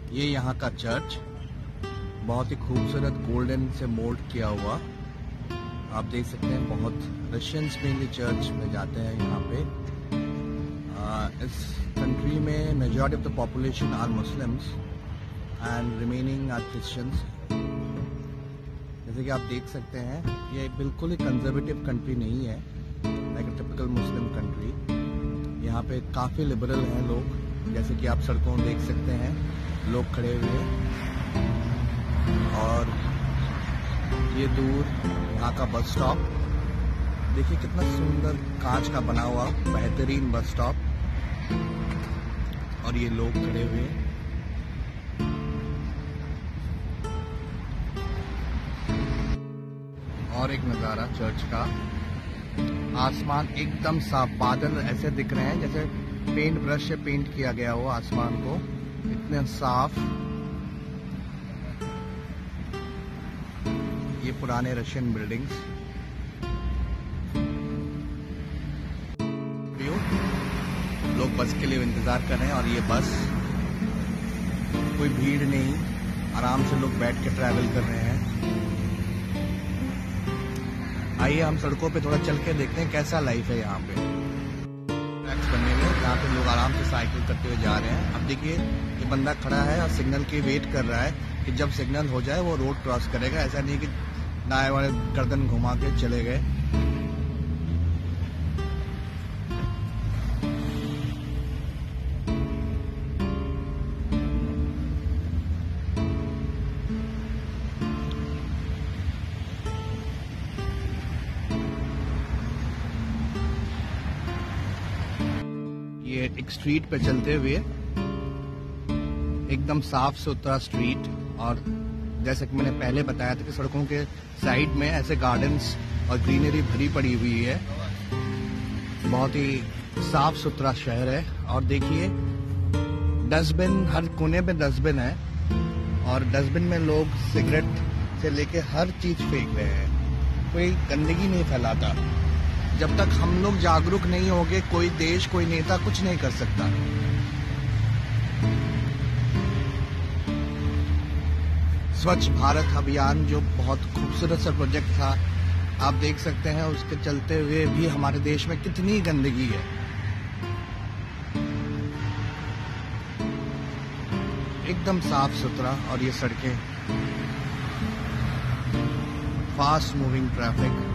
ये यहाँ का चर्च बहुत ही खूबसूरत गोल्डन से मोल्ड किया हुआ। आप देख सकते हैं बहुत रशियंस मेनली चर्च में जाते हैं यहाँ पे। इस कंट्री में majority of the population are Muslims and remaining are Christians. जैसे कि आप देख सकते हैं ये बिल्कुल ही कंजर्वेटिव कंट्री नहीं है, like a typical Muslim country. यहाँ पे काफ़ी लिबरल हैं लोग, जैसे कि आप सड़कों में देख सकते हैं लोग खड़े हुए। और ये दूर यहाँ का बस स्टॉप देखिए, कितना सुंदर कांच का बना हुआ बेहतरीन बस स्टॉप, और ये लोग खड़े हुए। और एक नज़ारा चर्च का, आसमान एकदम साफ, बादल ऐसे दिख रहे हैं जैसे पेंट ब्रश से पेंट किया गया हो आसमान को, इतने साफ। ये पुराने रशियन बिल्डिंग्स। लोग बस के लिए इंतजार कर रहे हैं, और ये बस कोई भीड़ नहीं, आराम से लोग बैठ के ट्रैवल कर रहे हैं। आइए हम सड़कों पे थोड़ा चल के देखते हैं कैसा लाइफ है यहाँ पे। ट्रैक्स बने हुए जहाँ पे लोग आराम से साइकिल करते हुए जा रहे हैं। अब देखिए ये बंदा खड़ा है और सिग्नल की वेट कर रहा है कि जब सिग्नल हो जाए वो रोड क्रॉस करेगा। ऐसा नहीं कि दाएं वाले गर्दन घुमा के चले गए। ये एक स्ट्रीट पे चलते हुए, एकदम साफ सुथरा स्ट्रीट, और जैसे कि मैंने पहले बताया था कि सड़कों के साइड में ऐसे गार्डन्स और ग्रीनरी भरी पड़ी हुई है। बहुत ही साफ सुथरा शहर है। और देखिए डस्टबिन, हर कोने पे डस्टबिन है, और डस्टबिन में लोग सिगरेट से लेके हर चीज फेंक रहे हैं, कोई गंदगी नहीं फैलाता। जब तक हम लोग जागरूक नहीं होंगे, कोई देश, कोई नेता कुछ नहीं कर सकता। स्वच्छ भारत अभियान जो बहुत खूबसूरत सा प्रोजेक्ट था, आप देख सकते हैं उसके चलते हुए भी हमारे देश में कितनी गंदगी है। एकदम साफ सुथरा, और ये सड़कें, फास्ट मूविंग ट्रैफिक।